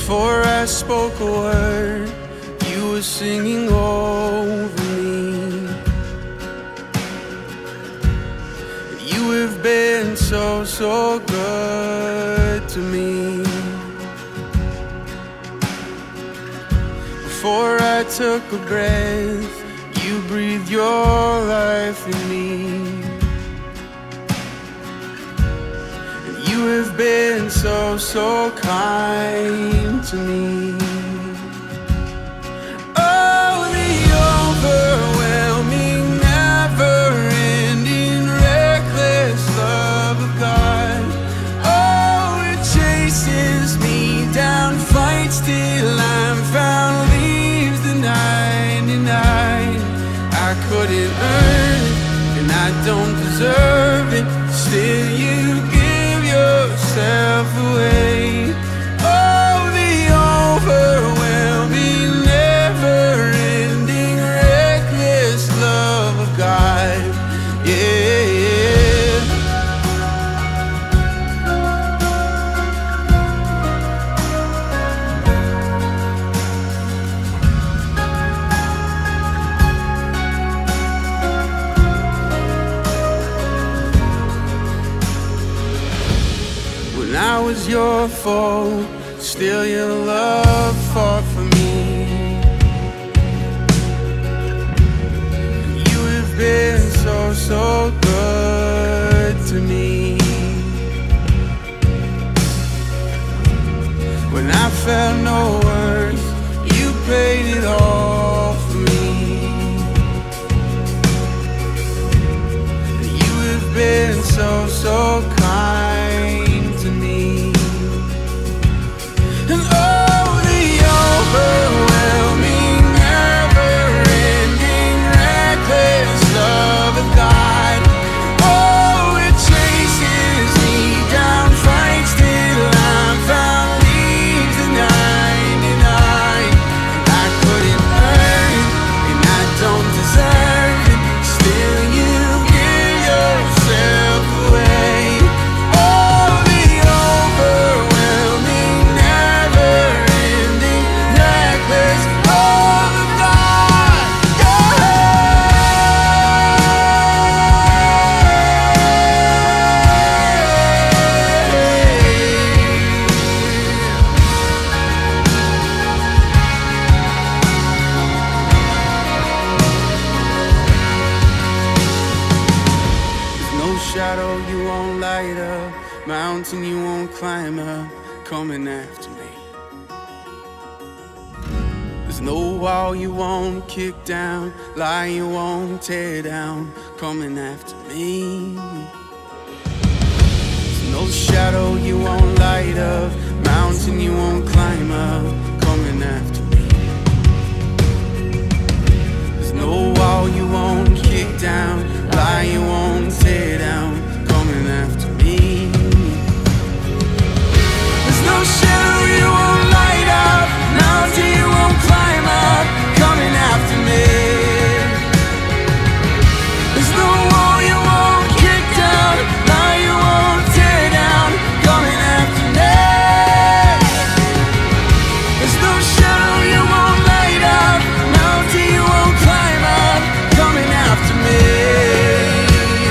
Before I spoke a word, you were singing over me. You have been so, so good to me. Before I took a breath, you breathed your life in me. You have been so, so kind to me. Oh, the overwhelming, never-ending, reckless love of God. Oh, it chases me down, fights till I'm found, leaves the 99. I couldn't earn it, and I don't deserve it. Still you give yourself away. Oh, the overwhelming, never-ending, reckless love of God. Yeah. When I was your foe, still your love fought for me. You have been so, so good to me. When I felt no worth, you paid it all for me. You have been so, so kind to me. And oh, the overwhelming, never-ending, reckless love of God. Oh, it chases me down, fights till I'm found, leaves the 99. I couldn't earn it, and I don't deserve it. Still you give yourself away. Oh, the overwhelming, never-ending, reckless love of God. There's no shadow you won't light up, mountain you won't climb up, coming after me. There's no wall you won't kick down, lie you won't tear down, coming after me. There's no shadow you won't light up, mountain you won't climb up, coming after me. There's no wall you won't kick down, lie you won't tear down, coming after me. There's no shadow you won't light up, mountain you won't climb up, coming after me. There's no wall you won't kick down, lie you won't tear down, coming after me. There's no shadow you won't light up, mountain you won't climb up, coming after me.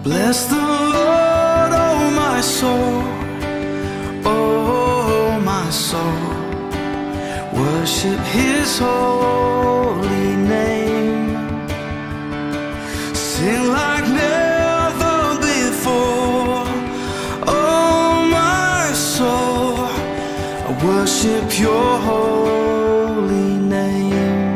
Bless the Lord, oh my soul, oh my soul. Worship His holy name. Sing like never before, oh my soul. I worship Your holy name.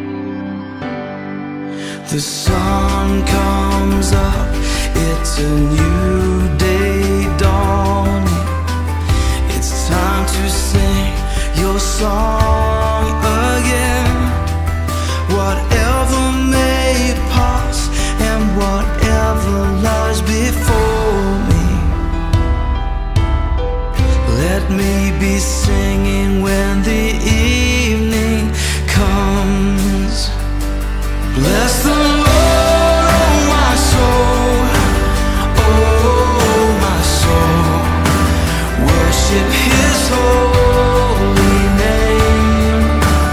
The sun comes up, it's a new day dawning. It's time to sing Your song again. Whatever may pass and whatever lies before me, let me be singing when the evening comes. Bless the Lord, oh my soul, oh my soul. Worship His holy name.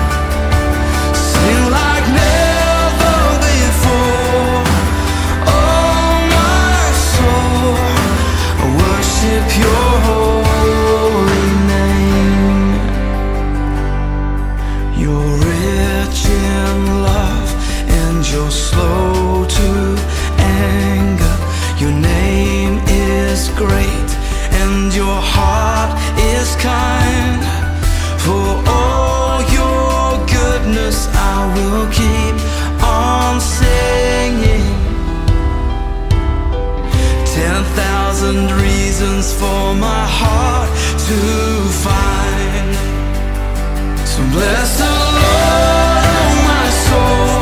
Sing like never before, oh my soul. Worship Your holy name. You're rich in love and You're slow to anger. Your name is great and Your heart is kind. For all Your goodness I will keep on singing. 10,000 reasons for my heart to find. So bless the Lord, oh my soul,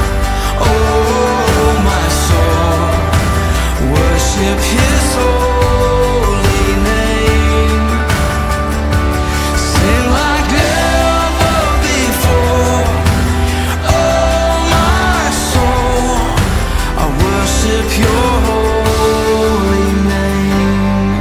oh my soul. Worship His holy name. Sing like never before, oh my soul. I worship Your holy name.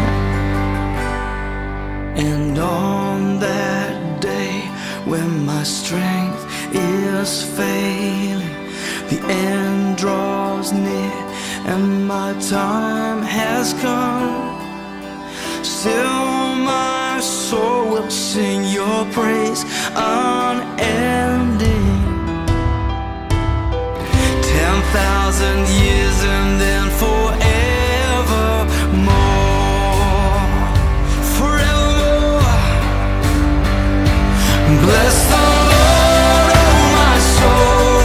And on that day when my strength is failing, the end draws near and my time has come, still my soul will sing Your praise unending. 10,000 years and then forevermore, forevermore. Bless the Lord, oh my soul,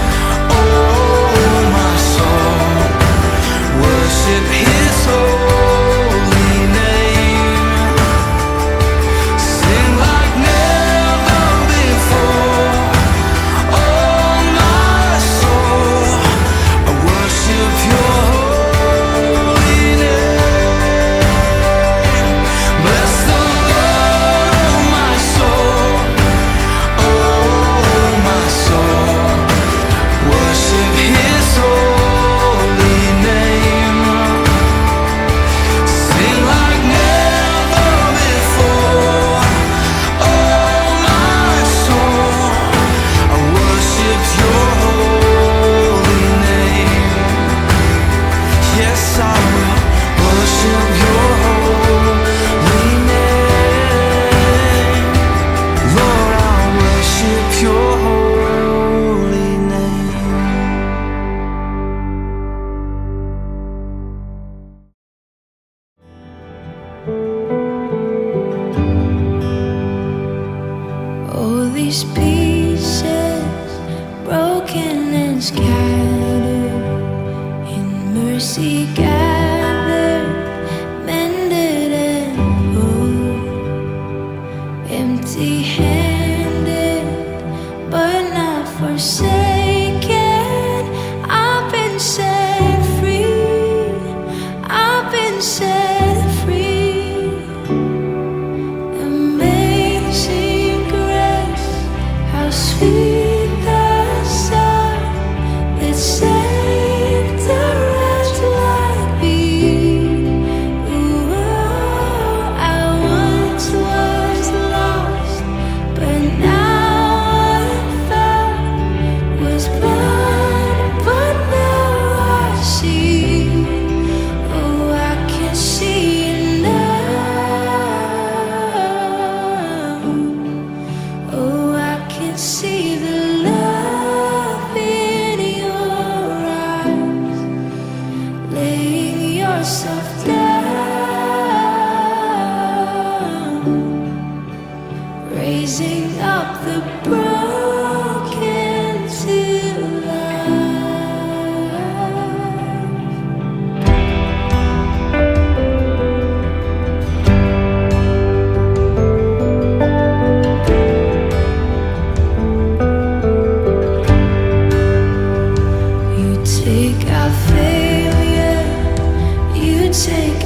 oh my soul. Worship His holy name. Sing like never before, oh my soul. I worship Your holy name. Bless the Lord, oh my soul, oh my soul. Worship His holy name. Sing like never before, oh my soul. I worship Your holy name. Yes, I will worship Your holy name. Lord, I worship Your holy name. Oh, these pieces broken and scattered, in mercy gathered, mended and whole. Empty-handed, but not forsaken. I've been set free. I've been set free. Amazing grace, how sweet the sound that saved a wretch like me. laying yourself down, raising up the broken to take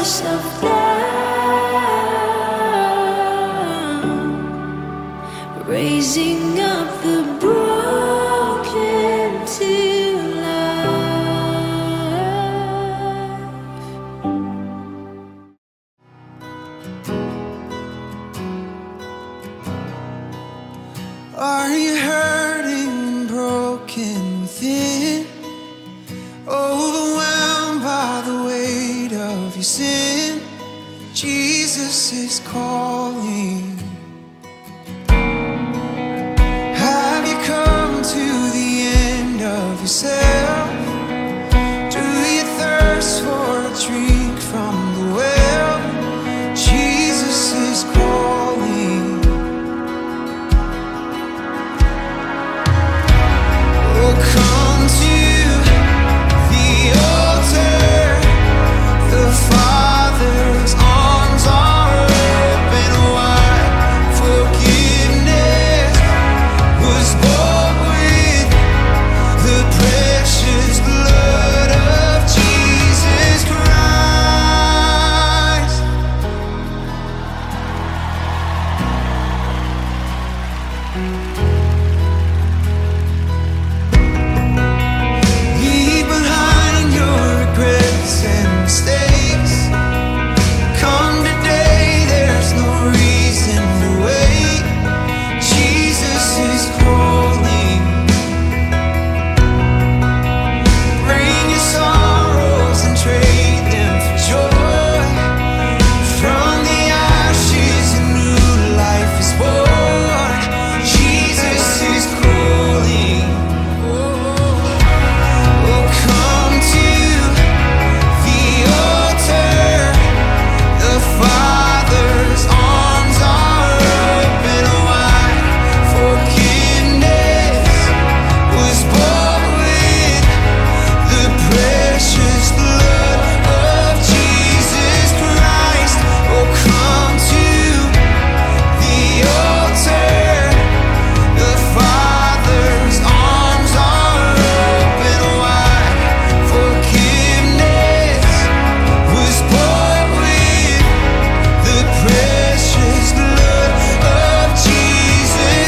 yourself down, raising up the broken to life. Are you hurting and broken within? Overwhelmed by the weight of your sin? Jesus is calling. Have you come to the end of yourself? Do you thirst for a drink from the well? Jesus is calling. Oh, come to the altar. The Father's arms are open wide. Forgiveness was bought with the precious blood of Jesus Christ. Leave behind your regrets and mistakes. Come today, there's no reason to wait. Jesus is calling. Bring your sorrows and trade them for joy. From the ashes a new life is born. Jesus is calling. Oh, come to the altar. The Father's arms are open wide. Forgiveness was bought with the precious blood of Jesus Christ. Oh, come to the altar. The Father's arms are open wide. Forgiveness was bought with the precious blood of Jesus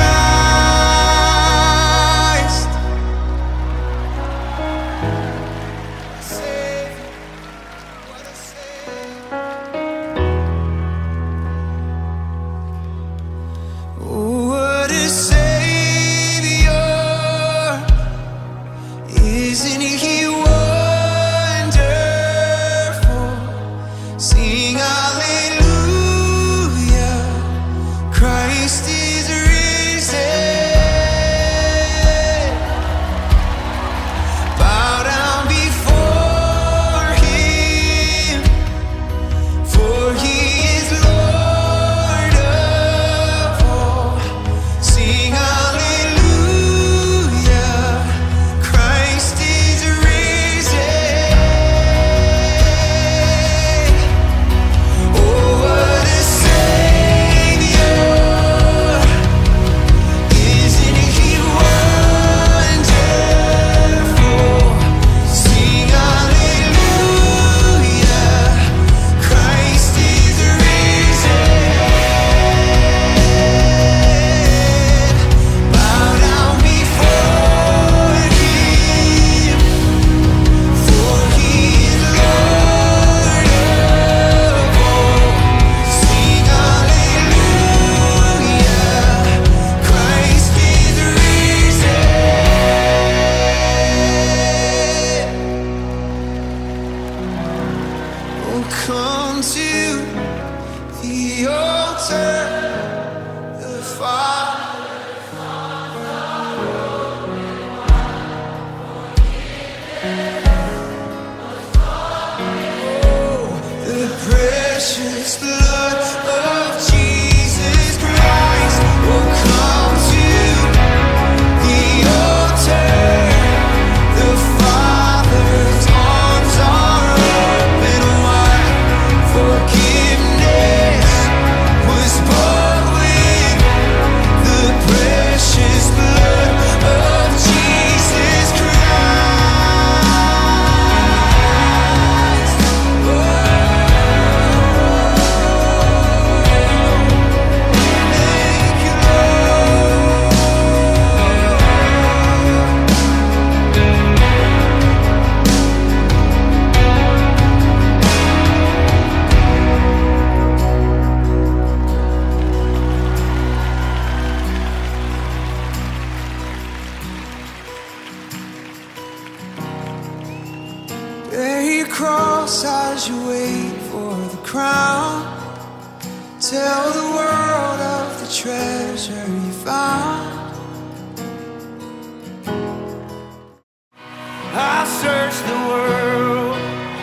Christ. Savior, what a Savior. Oh, what a Savior. Isn't He wonderful? Sing hallelujah. Christ is risen. Bow down before Him, for He is Lord of all. Sing hallelujah. Christ is risen. Oh, what a Savior. Isn't He wonderful? Sing hallelujah. Christ is risen. Bow down before Him, for He is Lord of all. Sing hallelujah. Christ is risen. Oh, come to the altar. The Father. The precious blood of Jesus Christ. Oh, come to the altar. The Father's arms are open wide. Forgiveness was bought with the precious blood of Jesus Christ. Oh, wait for the crown. Tell the world of the treasure you found. I searched the world,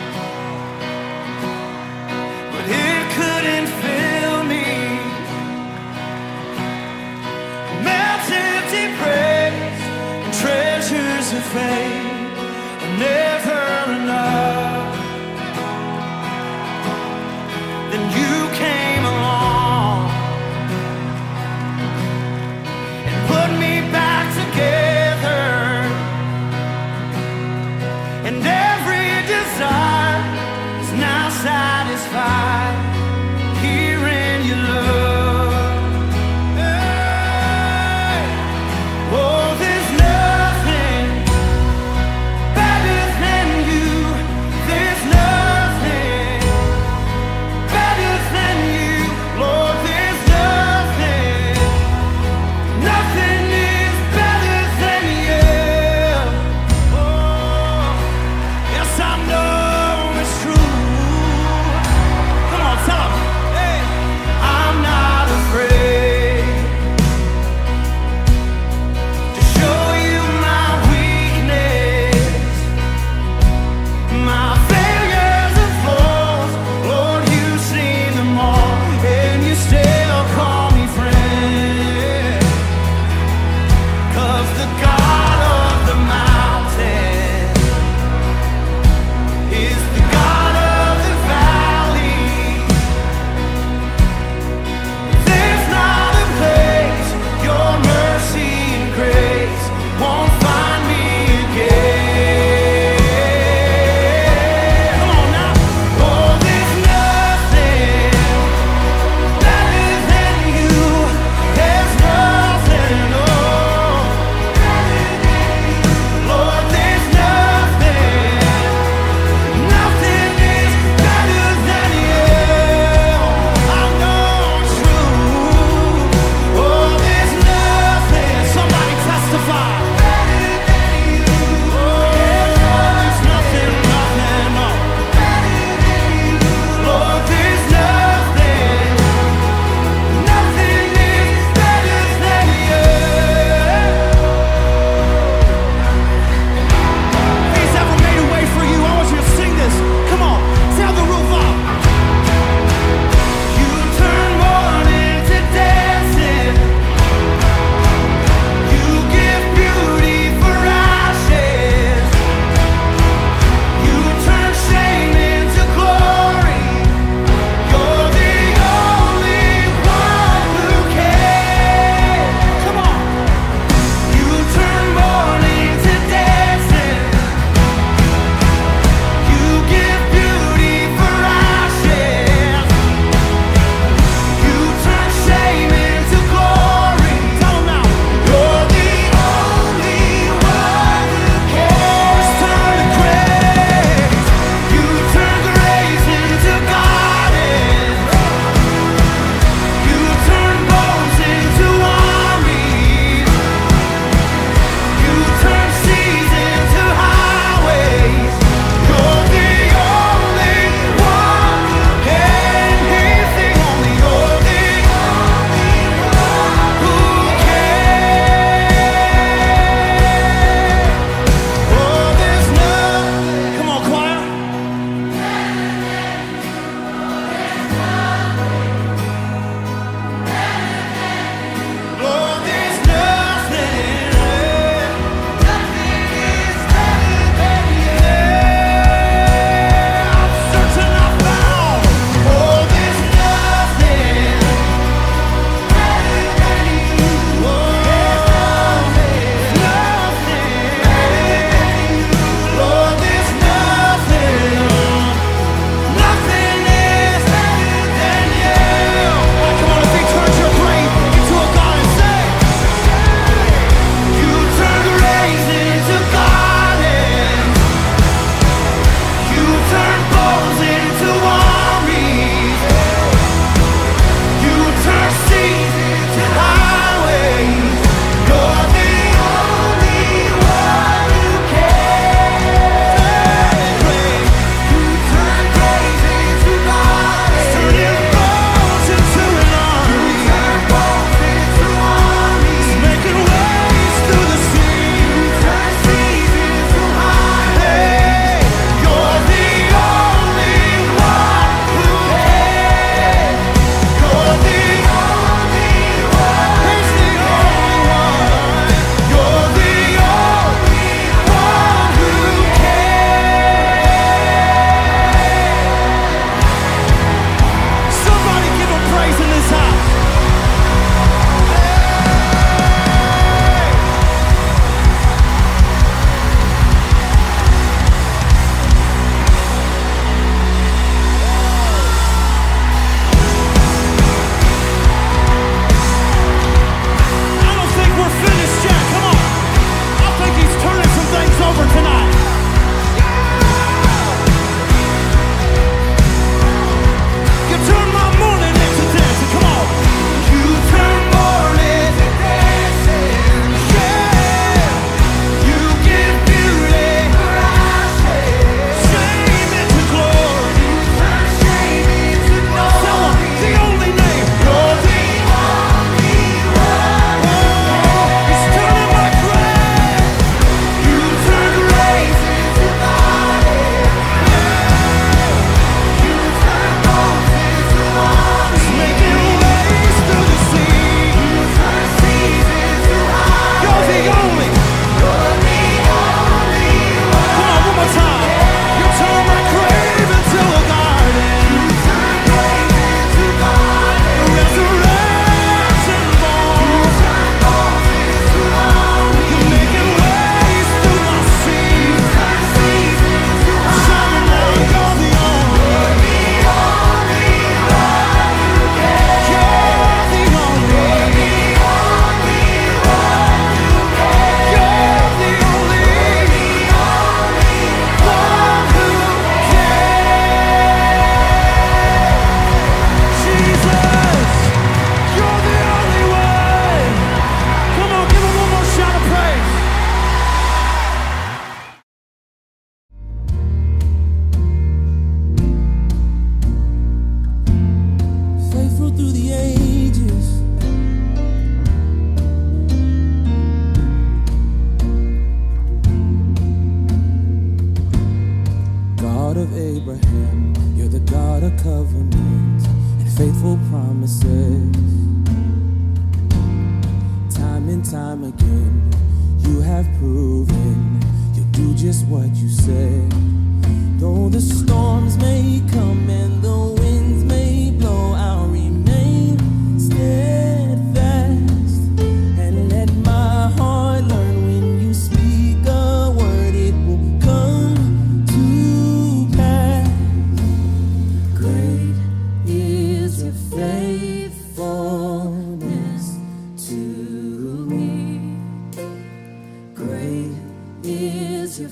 but it couldn't fill me. Mountains of praise and treasures of fame are never enough. Then you came along and put me back together, and every desire is now satisfied here in your love. Hey. Oh, there's nothing better than you. There's nothing better than you. Lord, there's nothing. Nothing is better than you. Oh, yes, I know it's true. a covenant and faithful promises. Time and time again, you have proven you'll do just what you said. Though the storms may come and the winds may blow, I'll remain steadfast and let my heart learn when you speak a word, it will come to pass. Great is your faithfulness to me. Great is your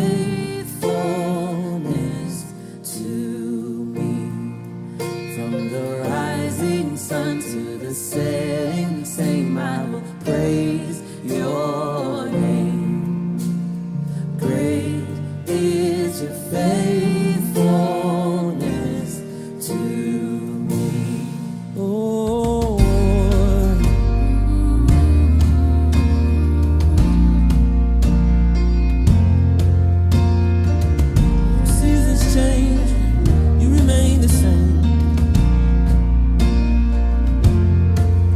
faithfulness to me. From the rising sun to the setting same, I will praise your name. Great is your faithfulness to me. Oh, seasons change, you remain the same.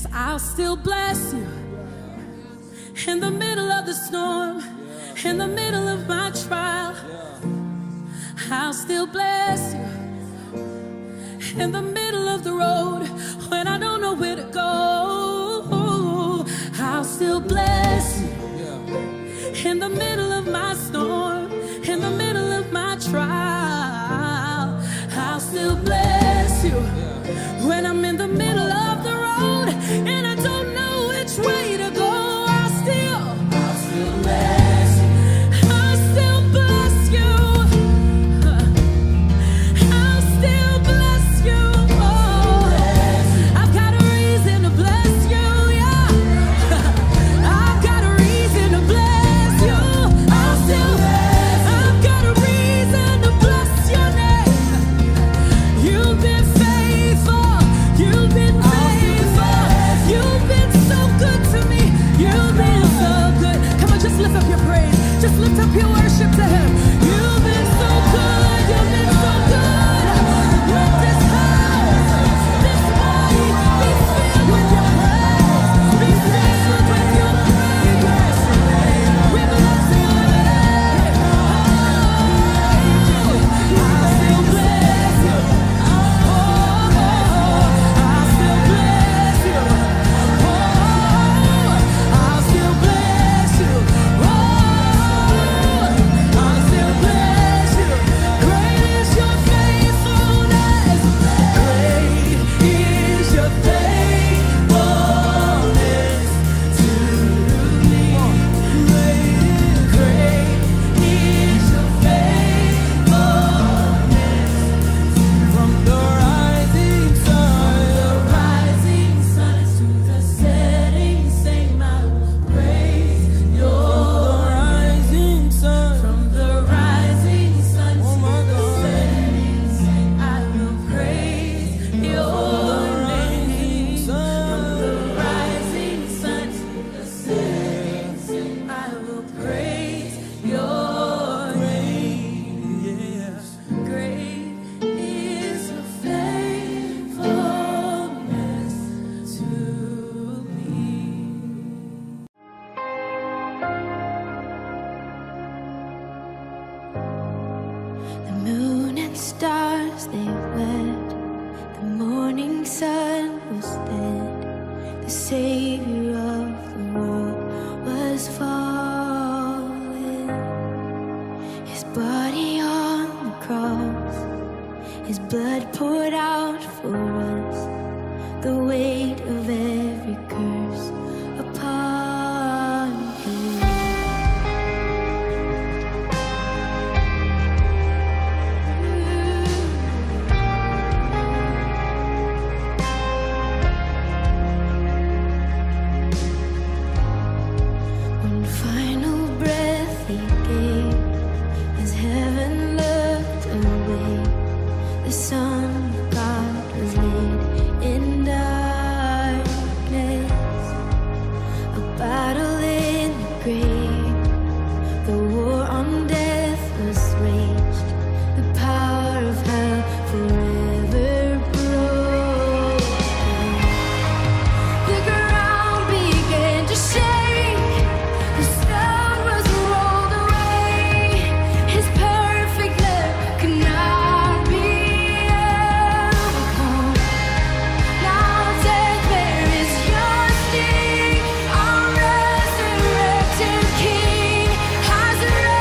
Yes, I'll still bless you in the middle of the storm, in the middle of my trial. I'll still bless you in the middle of the road when I don't know where to go. I'll still bless you in the middle of my storm, in the middle of my trial. I'll still bless you when I'm in the middle of the road and I don't know which way to go. I'll still bless you. I'll still bless you. I'll still bless you. Oh, I've got a reason to bless you, yeah. I've got a reason to bless you. I've got a reason to bless your name. You've been faithful. You've been faithful. You've been so good to me. You've been so good. Come on, just lift up your praise. Just lift up your worship to Him. You've been so good. You've been so good. Let this house, this body be filled with your praise. Be filled with your praise. We bless your name. I'll still bless you. I'll still bless you. I'll still bless you. I'll still bless you. Great is your faithfulness. Great is your faithfulness to me. Great is your faithfulness. From the rising sun to the setting same, I will praise your rising sun. From the rising sun to the setting same, I will praise your name. From the rising sun to the setting same, I will praise your name. Great is your faithfulness to me. The moon and stars, they wept. The morning sun was dead. The Savior of the world was fallen. His body on the cross, His blood poured out for us. The weight of every curse upon Him. One final breath He gave as heaven looked away. The Son of God was laid in darkness. A battle in the grave. The war on death was waged. The power of hell forever broken. The ground began to shake. The stone was rolled away. His perfect love could not be overcome. Now death, where is your sting? Our resurrected King has risen.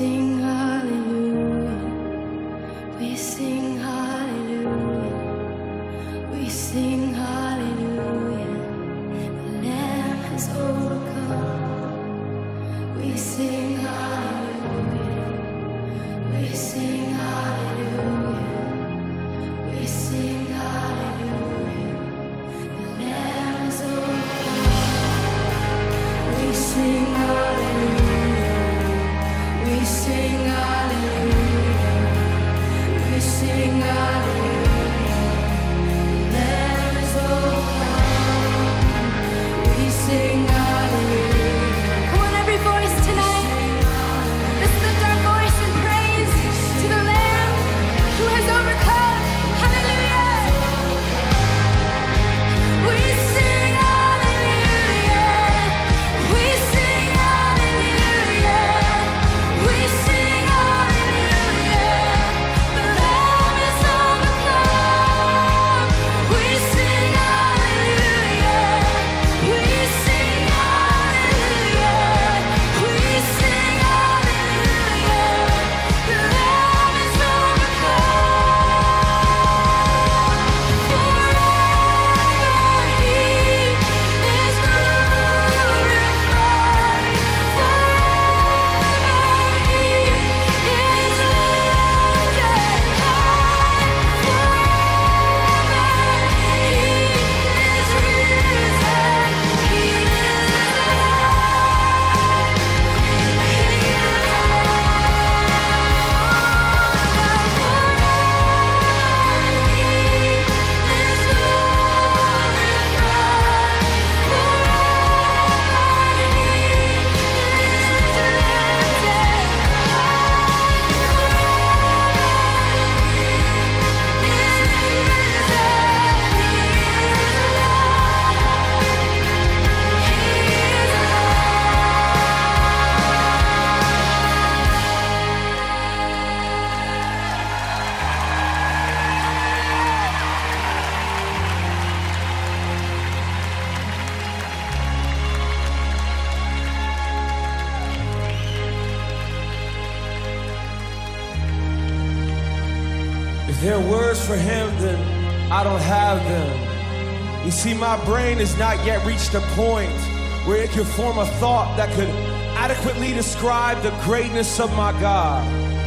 sing hallelujah. We sing hallelujah. We sing hallelujah. The Lamb has overcome. We sing hallelujah. We sing hallelujah. We sing hallelujah. The Lamb has overcome. We sing hallelujah. We sing hallelujah. We sing hallelujah. The Lamb has overcome. We sing hallelujah. Come on, every voice tonight. Let's lift our voice in praise to the Lamb who has overcome. Hallelujah. We sing hallelujah. We sing hallelujah. We sing hallelujah. The Lamb is overcome. We sing hallelujah. We sing hallelujah. We sing hallelujah. The Lamb is overcome. Forever He is glorified. Forever He is lifted high. Forever He is risen. He is alive. He is If there are words for him, then I don't have them. You see, my brain has not yet reached a point where it could form a thought that could adequately describe the greatness of my God.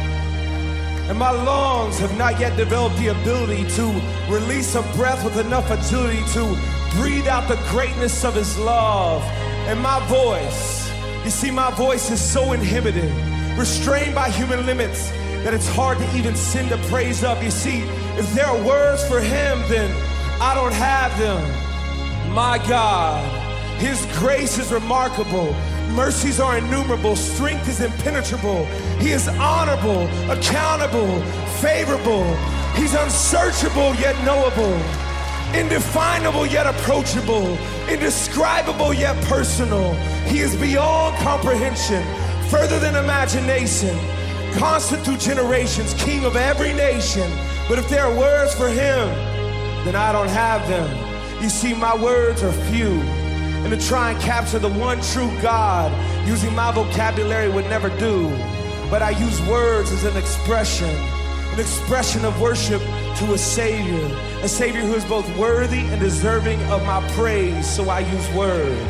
And my lungs have not yet developed the ability to release a breath with enough agility to breathe out the greatness of his love. And my voice, you see, my voice is so inhibited, restrained by human limits, that it's hard to even send a praise up. You see, if there are words for him, then I don't have them. My God, his grace is remarkable. Mercies are innumerable. Strength is impenetrable. He is honorable, accountable, favorable. He's unsearchable yet knowable. Indefinable yet approachable. Indescribable yet personal. He is beyond comprehension, further than imagination. Constant through generations, king of every nation. But if there are words for him, then I don't have them. You see, my words are few. And to try and capture the one true God, using my vocabulary would never do. But I use words as an expression of worship to a Savior who is both worthy and deserving of my praise, so I use words.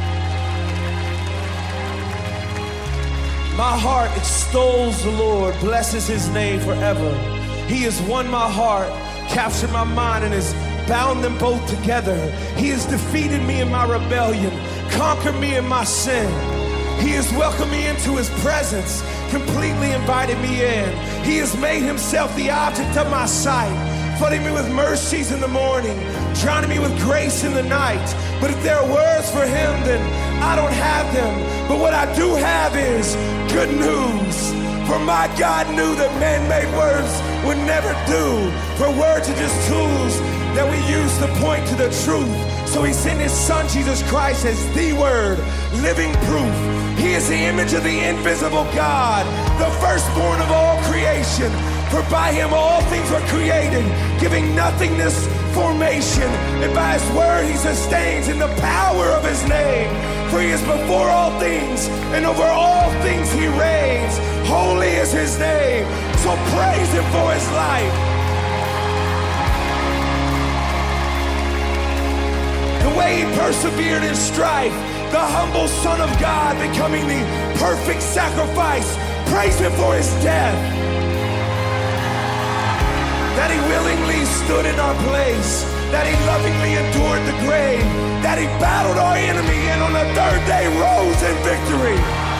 My heart extols the Lord, blesses his name forever. He has won my heart, captured my mind, and has bound them both together. He has defeated me in my rebellion, conquered me in my sin. He has welcomed me into his presence, completely invited me in. He has made himself the object of my sight, flooding me with mercies in the morning, drowning me with grace in the night. But if there are words for him, then I don't have them. But what I do have is good news. For my God knew that man-made words would never do. For words are just tools that we use to point to the truth. So he sent his son Jesus Christ as the word, living proof. He is the image of the invisible God, the firstborn of all creation. For by him all things were created, giving nothingness formation, and by his word he sustains in the power of his name. For he is before all things, and over all things he reigns. Holy is his name, so praise him for his life. The way he persevered in strife, the humble Son of God becoming the perfect sacrifice. Praise him for his death, that he willingly stood in our place, that he lovingly endured the grave, that he battled our enemy and on the third day rose in victory.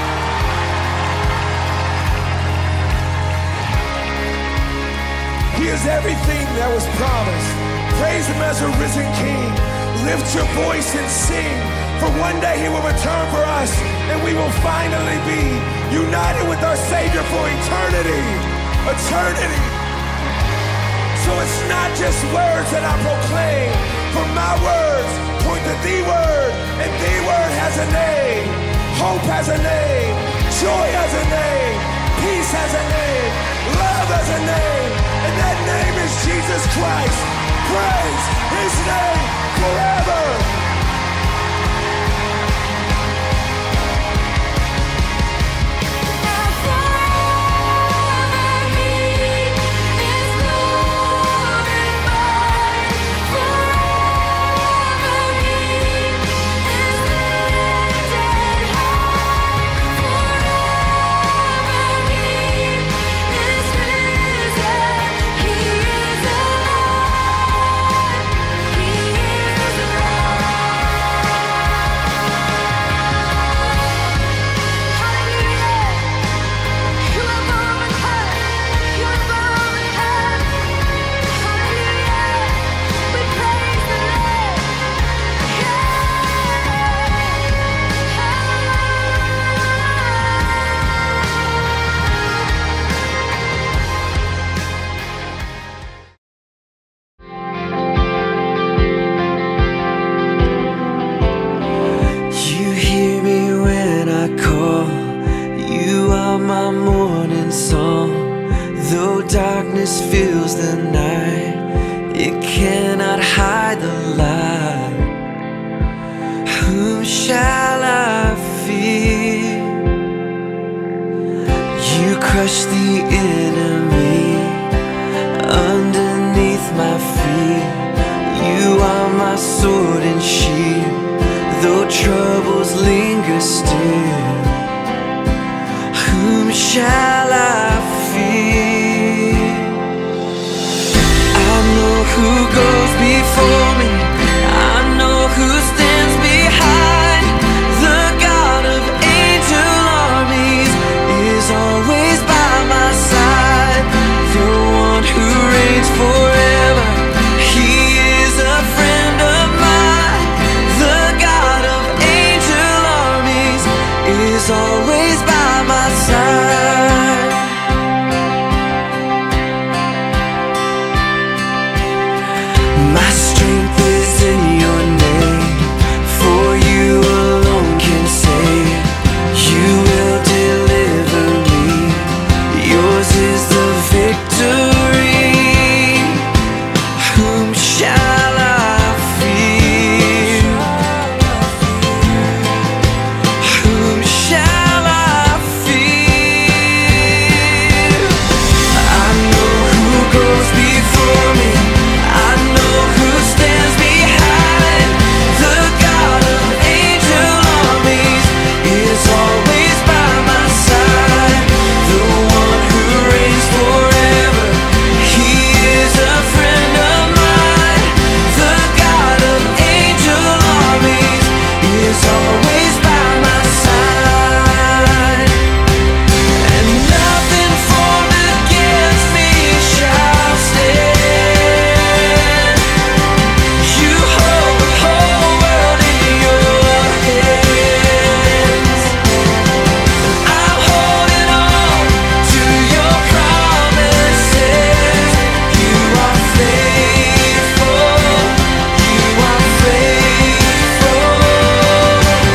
He is everything that was promised. Praise him as a risen King. Lift your voice and sing, for one day he will return for us, and we will finally be united with our Savior for eternity. Eternity. So it's not just words that I proclaim, for my words point to the word, and the word has a name. Hope has a name. Joy has a name. Peace has a name. Love has a name. And that name is Jesus Christ. Praise his name forever. Darkness fills the night, it cannot hide the light. Whom shall I fear? You crush the enemy underneath my feet. You are my sword and shield, though troubles linger still. Whom shall I fear? Who goes before me? I know who stands behind. The God of angel armies is always by my side. The one who reigns forever, he is a friend of mine. The God of angel armies is always by my side. My strength is in your name, for you alone can save. You will deliver me, yours is the victory. Whom shall I fear? Whom shall I fear? I know who goes before me. I know who stands behind. The God of angel armies is always by my side. The one who reigns forever, he is a friend of mine. The God of angel armies is always by my side. And nothing formed against me shall stand. You hold the whole world in your hands. I'm holding on to your promises. You are faithful. You are faithful.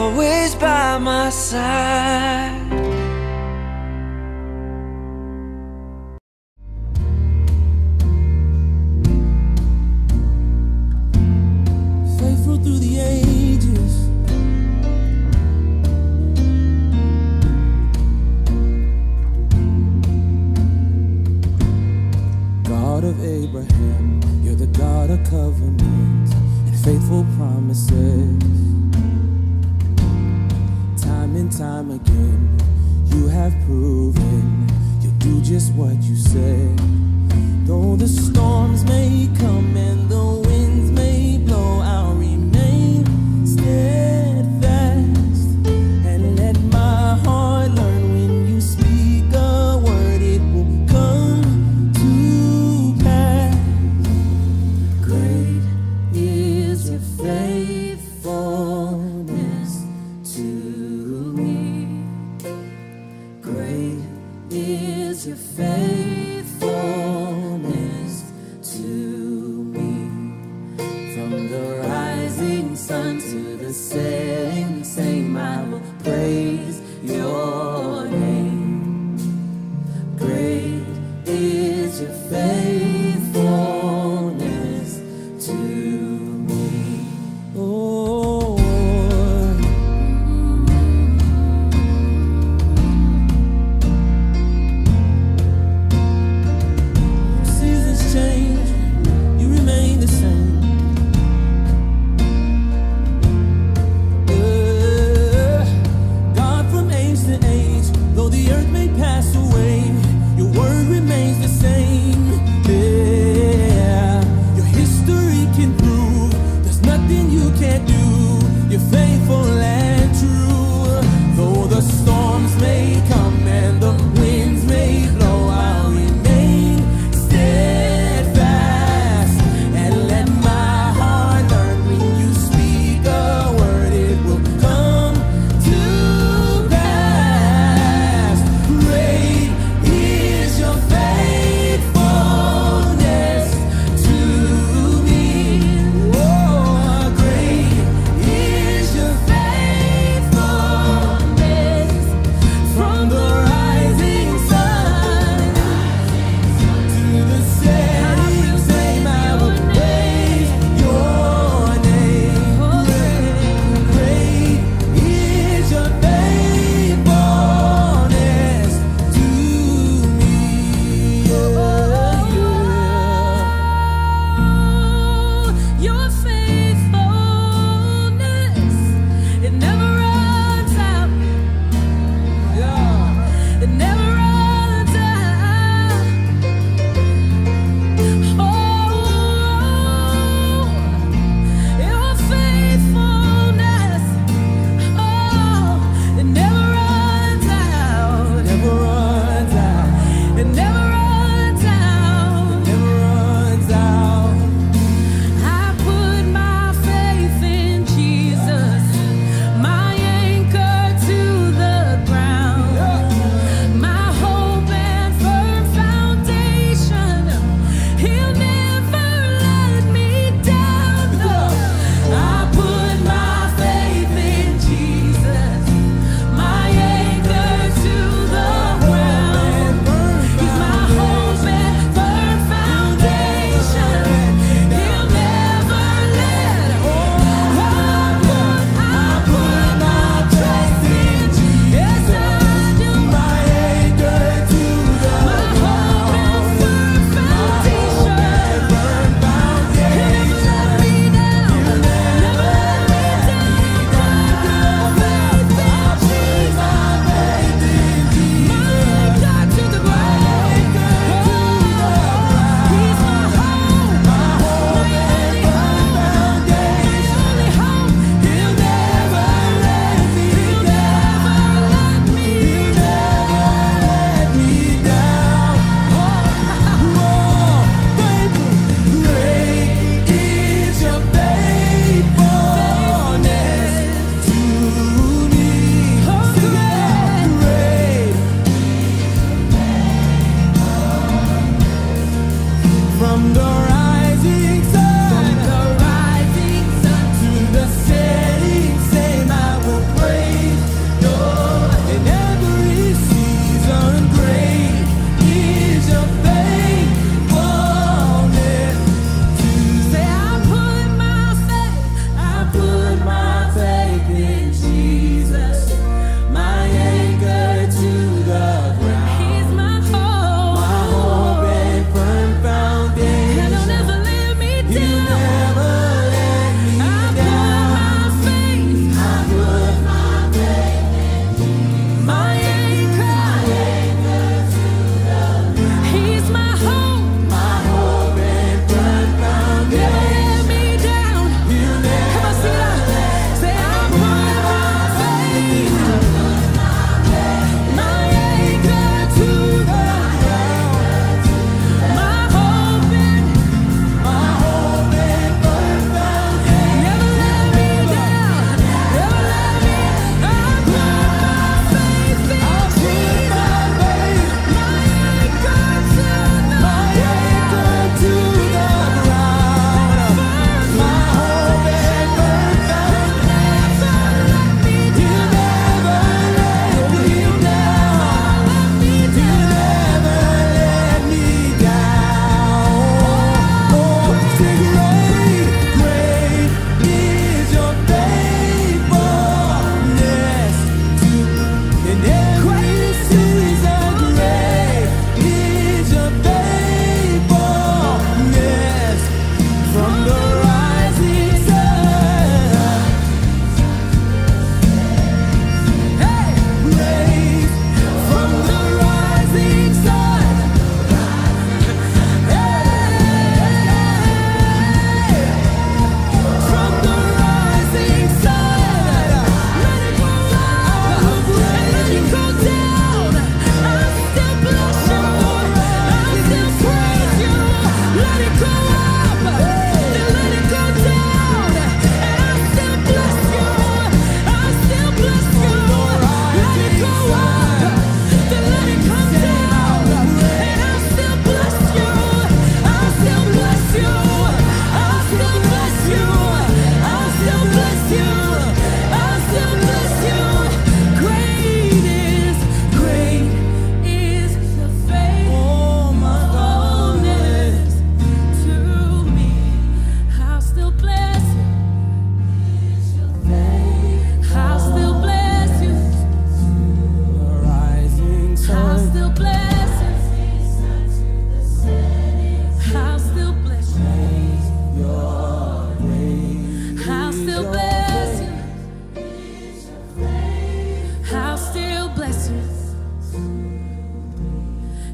always by my side. Faithful through the ages, God of Abraham, you're the God of covenant and faithful promises. Time and time again, you have proven you'll do just what you said. Though the storms may come and the winds may blow, I'll remain steadfast and let my heart learn when you speak a word, it will come to pass. Great is your faithfulness to me. Great is your faithfulness to me.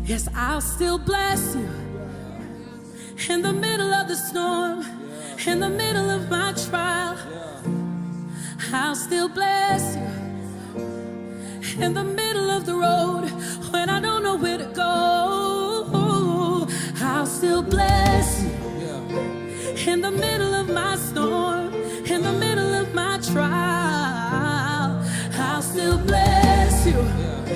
Yes, I'll still bless you. In the middle of the storm, in the middle of my trial, I'll still bless you. In the middle of the road, when I don't know where to go, I'll still bless you. In the middle of my storm, in the middle of my trial, I'll still bless you.